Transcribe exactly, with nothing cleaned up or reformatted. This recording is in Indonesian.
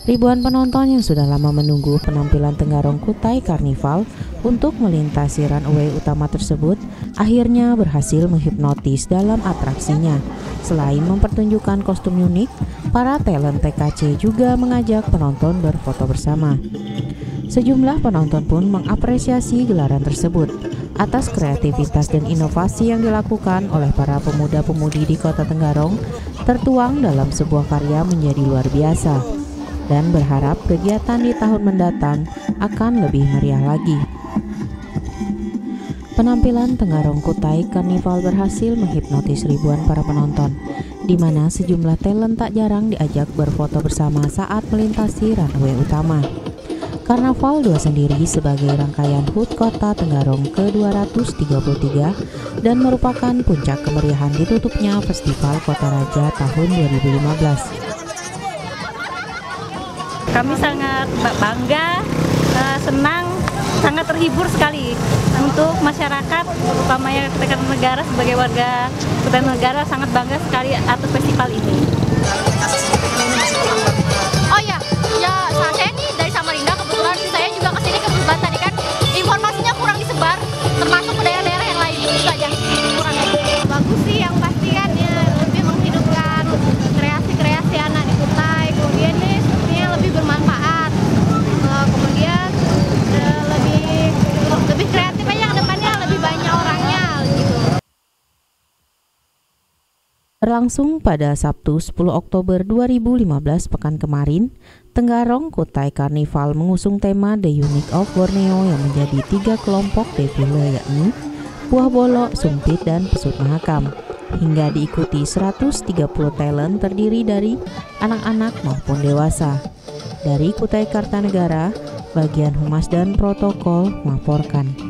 Ribuan penonton yang sudah lama menunggu penampilan Tenggarong Kutai Karnival untuk melintasi runway utama tersebut akhirnya berhasil menghipnotis dalam atraksinya. Selain mempertunjukkan kostum unik, para talent T K C juga mengajak penonton berfoto bersama. Sejumlah penonton pun mengapresiasi gelaran tersebut atas kreativitas dan inovasi yang dilakukan oleh para pemuda-pemudi di Kota Tenggarong tertuang dalam sebuah karya menjadi luar biasa, dan berharap kegiatan di tahun mendatang akan lebih meriah lagi. Penampilan Tenggarong Kutai Karnival berhasil menghipnotis ribuan para penonton, di mana sejumlah talent tak jarang diajak berfoto bersama saat melintasi runway utama. Karnaval dua sendiri sebagai rangkaian H U T Kota Tenggarong ke dua ratus tiga puluh tiga dan merupakan puncak kemeriahan ditutupnya Festival Kota Raja tahun dua ribu lima belas. Kami sangat bangga, senang, sangat terhibur sekali untuk masyarakat, utamanya Kertanegara sebagai warga Kertanegara sangat bangga sekali atas festival ini. Oh ya, ya saya ini dari Samarinda, kebetulan saya juga kesini ke Bulban tadi kan informasinya kurang disebar, termasuk ke daerah-daerah yang lain itu aja kurang. Bagus sih, yang pasti kan ya lebih menghidupkan kreasi-kreasi anak di Kutai, kemudian ini sepertinya lebih bermanfaat, uh, kemudian uh, lebih lebih kreatif aja ke depannya, lebih banyak orangnya gitu. Berlangsung pada Sabtu sepuluh Oktober dua ribu lima belas pekan kemarin, Tenggarong Kutai Karnival mengusung tema The Unique of Borneo yang menjadi tiga kelompok defile, yakni Buah Bolok, Sumpit, dan Pesut Mahakam, hingga diikuti seratus tiga puluh talent terdiri dari anak-anak maupun dewasa. Dari Kutai Kartanegara, bagian Humas dan Protokol melaporkan.